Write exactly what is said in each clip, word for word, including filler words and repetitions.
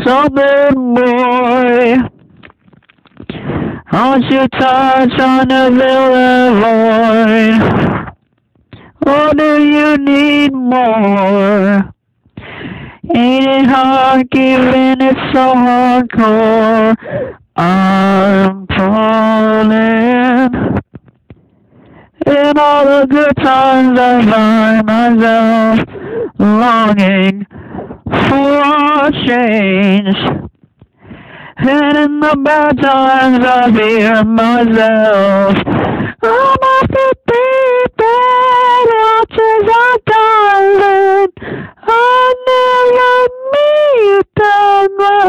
something more. Won't you touch on the villa void? Or do you need more? Ain't it hard giving it so hardcore? I'm falling. In all the good times I find myself longing for change. And in the bad times I fear myself. I'm off the deep end, watches are darling. I never meet them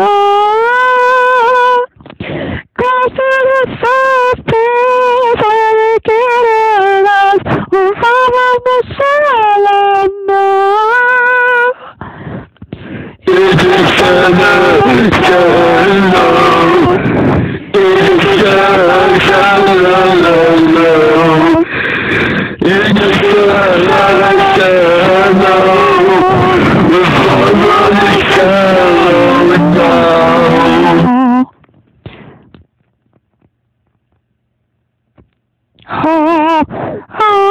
all. Close to the surface where they get at us. We'll follow the silent now. It's a summer shallow. It's a shallow. It's a shallow shallow. We'll follow the shallow now. Oh, oh.